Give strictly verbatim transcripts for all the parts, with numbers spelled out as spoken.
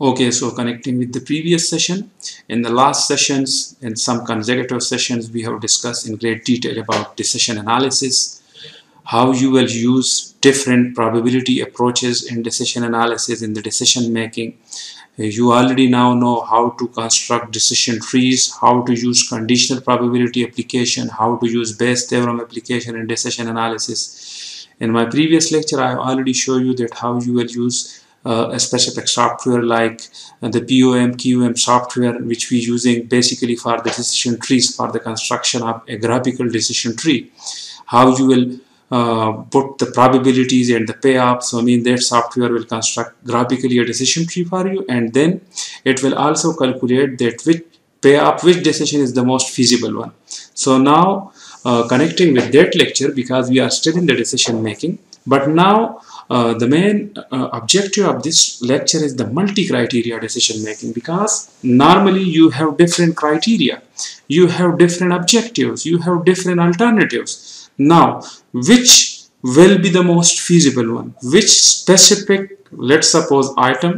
Okay, so connecting with the previous session, in the last sessions, in some consecutive sessions, we have discussed in great detail about decision analysis, how you will use different probability approaches in decision analysis in the decision making. You already now know how to construct decision trees, how to use conditional probability application, how to use Bayes theorem application in decision analysis. In my previous lecture, I have already shown you that how you will use uh, a specific software like uh, the P O M Q M software, which we using basically for the decision trees, for the construction of a graphical decision tree. How you will uh, put the probabilities and the payoffs. So I mean that software will construct graphically a decision tree for you, and then it will also calculate that which payoff, which decision is the most feasible one. So now uh, connecting with that lecture, because we are still in the decision making, but now uh, the main uh, objective of this lecture is the multi-criteria decision making, because normally you have different criteria, you have different objectives, you have different alternatives. Now which will be the most feasible one, which specific, let's suppose, item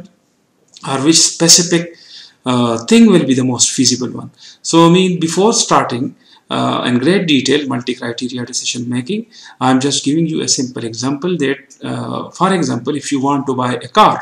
or which specific uh, thing will be the most feasible one. So I mean before starting uh, in great detail multi-criteria decision making, I'm just giving you a simple example that uh, for example, if you want to buy a car,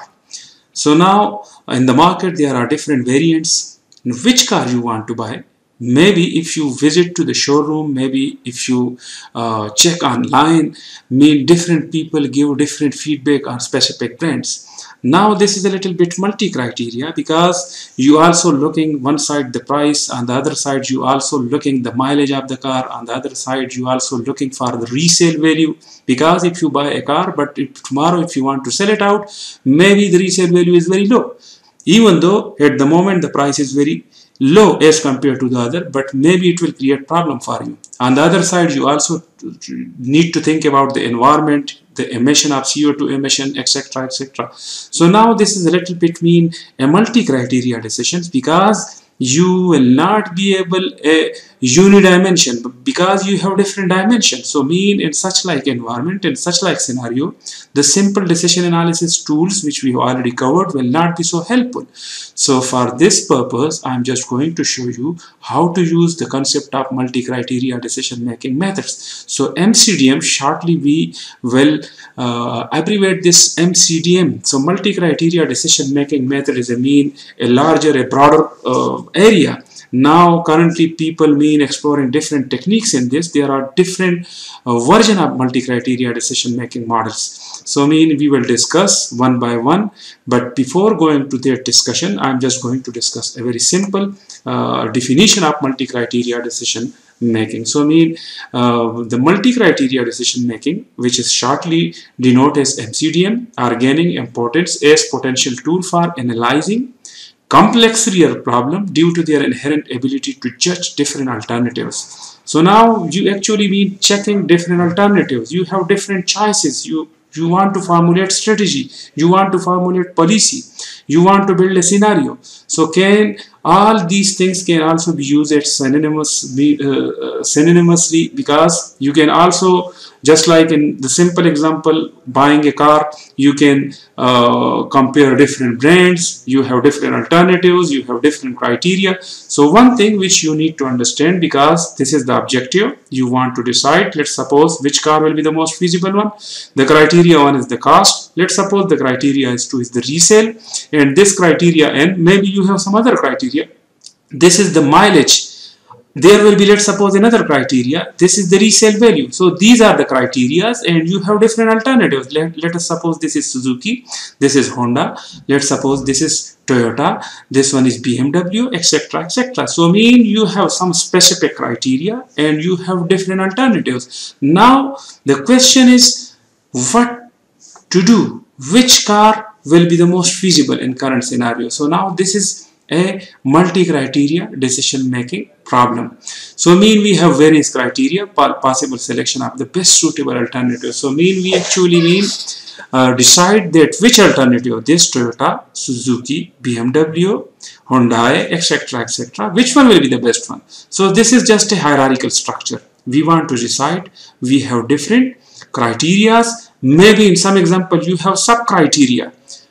so now in the market there are different variants. Which car you want to buy? Maybe if you visit to the showroom, maybe if you uh, check online, mean different people give different feedback on specific brands. Now this is a little bit multi-criteria, because you also looking one side the price, on the other side you also looking the mileage of the car, on the other side you also looking for the resale value, because if you buy a car but if tomorrow if you want to sell it out, maybe the resale value is very low, even though at the moment the price is very low as compared to the other, but maybe it will create problem for you. On the other side, you also need to think about the environment, the emission of C O two emission, etc, et cetera. So now this is a little bit mean a multi-criteria decisions, because you will not be able a unidimension, because you have different dimensions. So mean in such like environment, in such like scenario, the simple decision analysis tools which we have already covered will not be so helpful. So for this purpose, I'm just going to show you how to use the concept of multi-criteria decision making methods. So M C D M, shortly we will uh, abbreviate this M C D M. So multi-criteria decision making method is a mean a larger, a broader uh, area. Now currently people mean exploring different techniques in this. There are different uh, version of multi-criteria decision making models. So I mean we will discuss one by one, but before going to their discussion, I'm just going to discuss a very simple uh, definition of multi-criteria decision making. So I mean uh, the multi-criteria decision making, which is shortly denoted as M C D M, are gaining importance as potential tool for analyzing complex real problem due to their inherent ability to judge different alternatives. So now you actually mean checking different alternatives. You have different choices. You you want to formulate strategy. You want to formulate policy. You want to build a scenario. So can all these things can also be used as synonymous, uh, synonymously, because you can also, just like in the simple example, buying a car, you can uh, compare different brands, you have different alternatives, you have different criteria. So one thing which you need to understand, because this is the objective, you want to decide, let's suppose which car will be the most feasible one. The criteria one is the cost. Let's suppose the criteria is two is the resale, and this criteria n, maybe you have some other criteria. This is the mileage. There will be, let's suppose, another criteria. This is the resale value. So these are the criteria, and you have different alternatives. Let, let us suppose this is Suzuki, this is Honda, let's suppose this is Toyota, this one is B M W, etc, et cetera. So I mean you have some specific criteria and you have different alternatives. Now the question is what to do, which car will be the most feasible in current scenario. So now this is a multi-criteria decision making problem. So mean we have various criteria, possible selection of the best suitable alternative. So mean we actually mean uh, decide that which alternative, this Toyota, Suzuki, B M W, Hyundai, etc, et cetera, which one will be the best one. So this is just a hierarchical structure. We want to decide. We have different criterias. Maybe in some example you have sub criteria.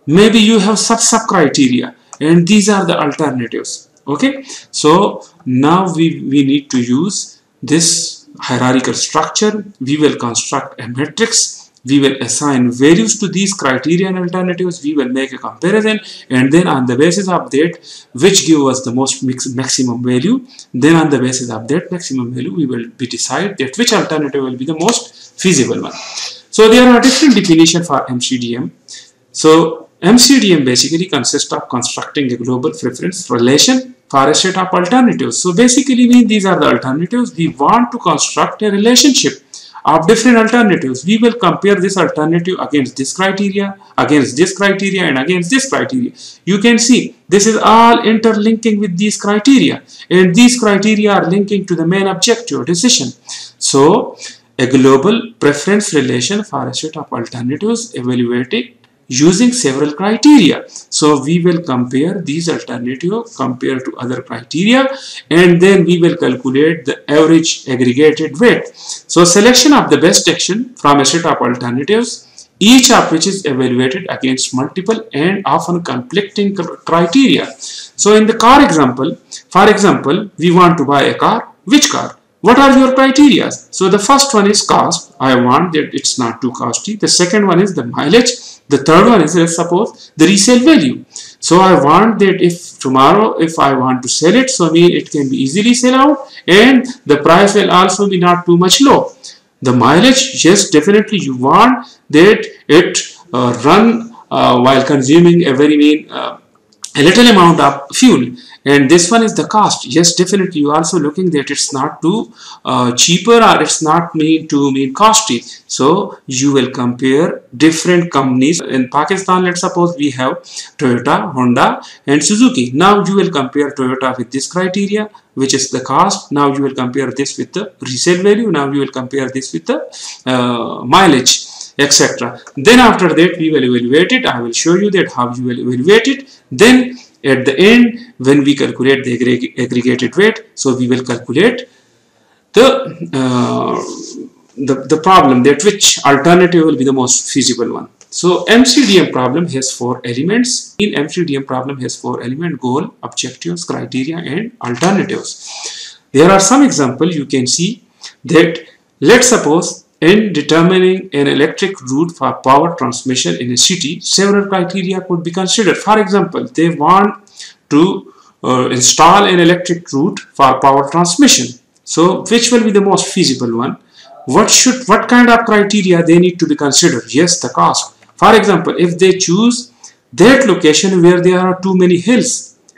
maybe you have sub sub criteria, and these are the alternatives. Okay, so now we we need to use this hierarchical structure. We will construct a matrix, we will assign values to these criteria and alternatives, we will make a comparison, and then on the basis of that, which give us the most mix, maximum value, then on the basis of that maximum value, we will be decide that which alternative will be the most feasible one. So there are different definitions for M C D M. So M C D M basically consists of constructing a global preference relation for a set of alternatives. So basically mean these are the alternatives. We want to construct a relationship of different alternatives. We will compare this alternative against this criteria, against this criteria, and against this criteria. You can see this is all interlinking with these criteria, and these criteria are linking to the main objective decision. So a global preference relation for a set of alternatives evaluated using several criteria. So we will compare these alternatives compared to other criteria, and then we will calculate the average aggregated weight. So selection of the best action from a set of alternatives, each of which is evaluated against multiple and often conflicting criteria. So in the car example, for example, we want to buy a car. Which car? What are your criteria? So the first one is cost. I want that it's not too costly. The second one is the mileage. The third one is, let's suppose, the resale value. So I want that if tomorrow, if I want to sell it, so I mean it can be easily sell out, and the price will also be not too much low. The mileage, yes, definitely you want that it uh, run uh, while consuming a very mean uh, a little amount of fuel. And this one is the cost. Yes, definitely you are also looking that it's not too uh, cheaper, or it's not mean to mean costly. So you will compare different companies. In Pakistan, let's suppose we have Toyota, Honda, and Suzuki. Now you will compare Toyota with this criteria, which is the cost. Now you will compare this with the resale value. Now you will compare this with the uh, mileage, et cetera. Then after that we will evaluate it. I will show you that how you will evaluate it. Then at the end, when we calculate the aggregated weight, so we will calculate the, uh, the the problem that which alternative will be the most feasible one. So M C D M problem has four elements. In M C D M problem has four elements: goal, objectives, criteria, and alternatives. There are some examples. You can see that, let's suppose, in determining an electric route for power transmission in a city, several criteria could be considered. For example, they want to uh, install an electric route for power transmission. So which will be the most feasible one? What should, what kind of criteria they need to be considered? Yes, the cost. For example, if they choose that location where there are too many hills,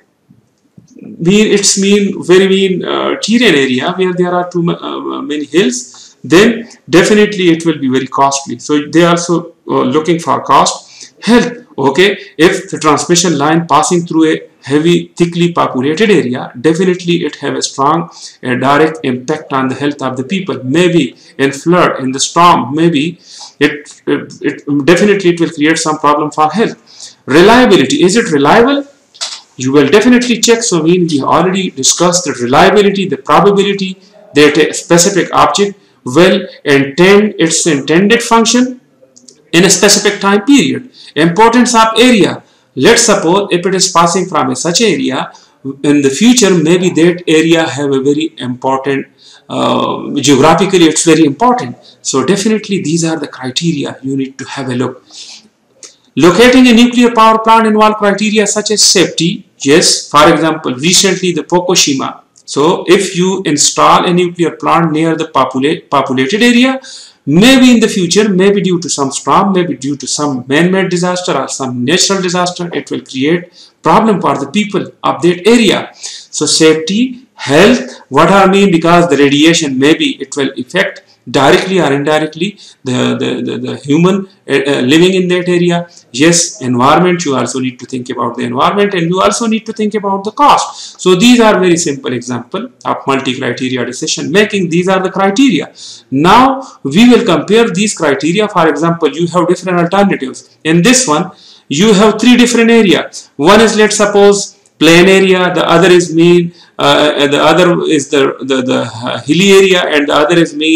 mean it's mean very mean uh, terrain area where there are too uh, many hills, then definitely it will be very costly. So they are also uh, looking for cost. Health, okay, if the transmission line passing through a heavy thickly populated area, definitely it have a strong uh, direct impact on the health of the people. Maybe in flood, in the storm, maybe it, it, it definitely it will create some problem for health. Reliability, is it reliable? You will definitely check. So mean we already discussed the reliability, the probability that a specific object will intend its intended function in a specific time period. Importance of area. Let's suppose if it is passing from a such area, in the future maybe that area have a very important uh, geographically it's very important. So definitely these are the criteria you need to have a look. Locating a nuclear power plant involve criteria such as safety. Yes, for example, recently the Fukushima. So if you install a nuclear plant near the populate, populated area, maybe in the future, maybe due to some storm, maybe due to some man-made disaster or some natural disaster, it will create problem for the people of that area. So safety, health, what I mean, because the radiation, maybe it will affect directly or indirectly the, the, the, the human uh, living in that area. Yes, environment, you also need to think about the environment, and you also need to think about the cost. So these are very simple example of multi-criteria decision making. These are the criteria. Now we will compare these criteria. For example, you have different alternatives. In this one, you have three different areas. One is, let's suppose, plain area, the other is mean, uh, the other is the, the, the hilly area, and the other is mean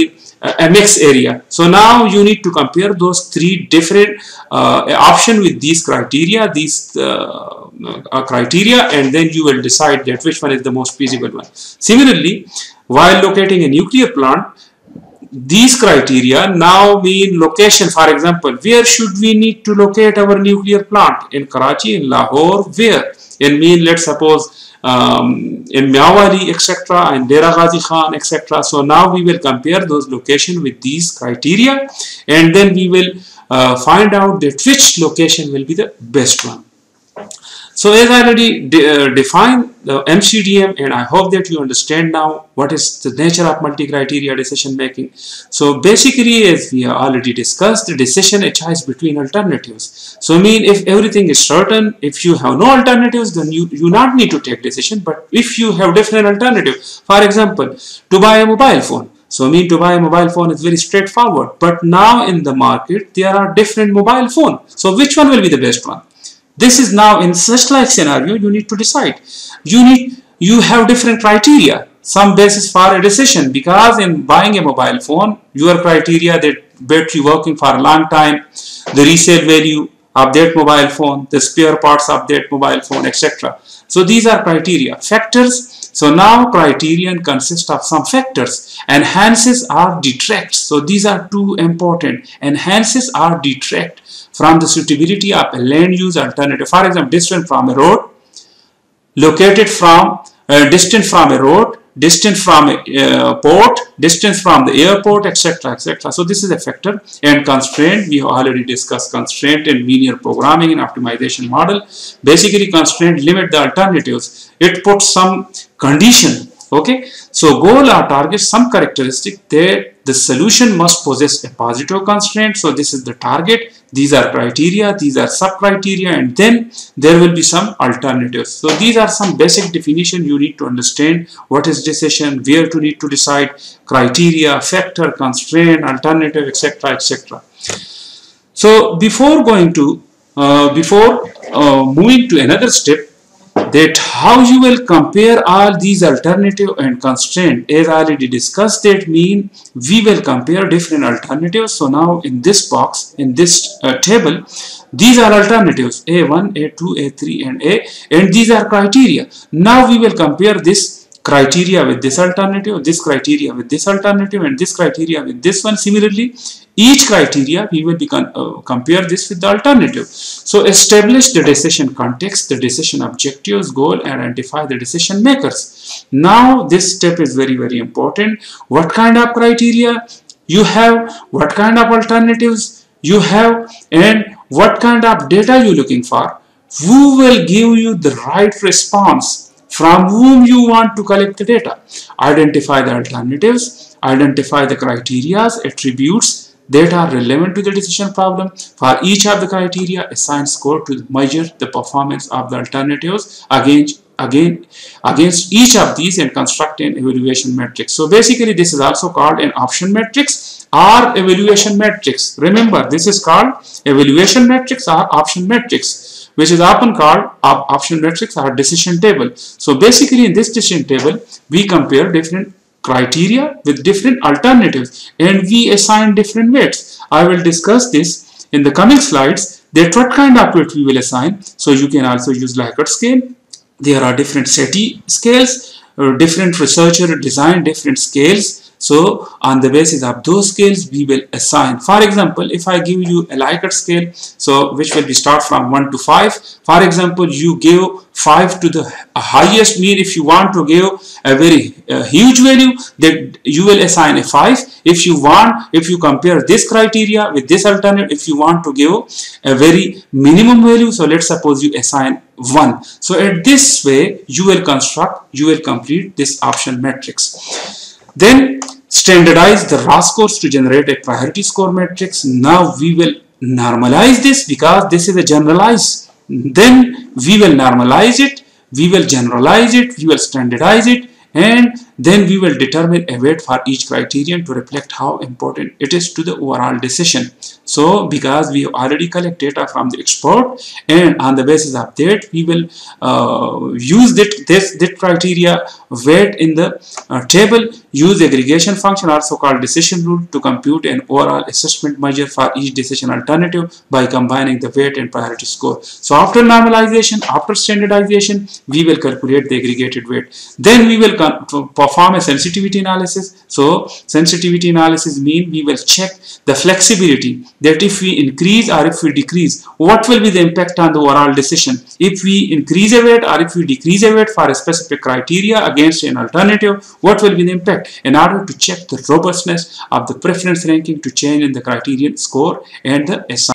a mixed area. So now you need to compare those three different uh, options with these criteria, these uh, uh, criteria, and then you will decide that which one is the most feasible one. Similarly, while locating a nuclear plant, these criteria now mean location. For example, where should we need to locate our nuclear plant? In Karachi, in Lahore, where? In mean, let's suppose um, in Miawali, et cetera, and Dera Ghazi Khan, et cetera. So now we will compare those locations with these criteria, and then we will uh, find out that which location will be the best one. So as I already de uh, defined the M C D M, and I hope that you understand now what is the nature of multi-criteria decision making. So basically, as we have already discussed, the decision a choice between alternatives. So I mean, if everything is certain, if you have no alternatives, then you you not need to take decision. But if you have different alternatives, for example, to buy a mobile phone. So I mean, to buy a mobile phone is very straightforward. But now in the market, there are different mobile phones. So which one will be the best one? This is now in such like scenario, you need to decide. You need, you have different criteria, some basis for a decision, because in buying a mobile phone, your criteria that battery working for a long time, the resale value of that mobile phone, the spare parts of that mobile phone, et cetera. So these are criteria, factors. So now criterion consists of some factors. Enhances or detracts. So these are two important. Enhances or detract from the suitability of a land use alternative. For example, distant from a road, located from, uh, distant from a road, distant from a uh, port, distance from the airport, et cetera, et cetera. So this is a factor. And constraint, we have already discussed constraint in linear programming and optimization model. Basically, constraint limit the alternatives. It puts some condition. Okay, so goal or target some characteristic that the solution must possess a positive constraint. So this is the target. These are criteria, these are sub criteria, and then there will be some alternatives. So these are some basic definition you need to understand. What is decision, where to need to decide, criteria, factor, constraint, alternative, et cetera, et cetera. So before going to, uh, before uh, moving to another step, that how you will compare all these alternative and constraint, as I already discussed, that mean we will compare different alternatives. So now in this box, in this uh, table, these are alternatives A one, A two, A three and A, and these are criteria. Now we will compare this criteria with this alternative, this criteria with this alternative, and this criteria with this one. Similarly, each criteria we will be uh, compare this with the alternative. So establish the decision context, the decision objectives, goal, and identify the decision makers. Now this step is very very important. What kind of criteria you have, what kind of alternatives you have, and what kind of data you looking for. Who will give you the right response? From whom you want to collect the data. Identify the alternatives, identify the criteria, attributes that are relevant to the decision problem. For each of the criteria, assign score to measure the performance of the alternatives against, again, against each of these, and construct an evaluation matrix. So basically this is also called an option matrix or evaluation matrix. Remember, this is called evaluation matrix or option matrix, which is often called op option matrix or decision table. So basically in this decision table, we compare different criteria with different alternatives and we assign different weights. I will discuss this in the coming slides, that what kind of weight we will assign. So you can also use Likert scale. There are different SETI scales, uh, different researcher design different scales. So on the basis of those scales, we will assign. For example, if I give you a Likert scale, so which will be start from one to five. For example, you give five to the highest, mean if you want to give a very uh, huge value, that you will assign a five. If you want, if you compare this criteria with this alternative, if you want to give a very minimum value, so let's suppose you assign one. So at this way, you will construct, you will complete this option matrix. Then standardize the raw scores to generate a priority score matrix. Now we will normalize this because this is a generalized. Then we will normalize it, we will generalize it, we will standardize it, and then we will determine a weight for each criterion to reflect how important it is to the overall decision. So because we have already collected data from the expert, and on the basis of that we will uh, use that this, that criteria weight in the uh, table, use aggregation function also called decision rule to compute an overall assessment measure for each decision alternative by combining the weight and priority score. So after normalization, after standardization, we will calculate the aggregated weight. Then we will perform a sensitivity analysis. So sensitivity analysis means we will check the flexibility, that if we increase or if we decrease, what will be the impact on the overall decision. If we increase a weight or if we decrease a weight for a specific criteria against an alternative, what will be the impact, in order to check the robustness of the preference ranking to change in the criterion score and the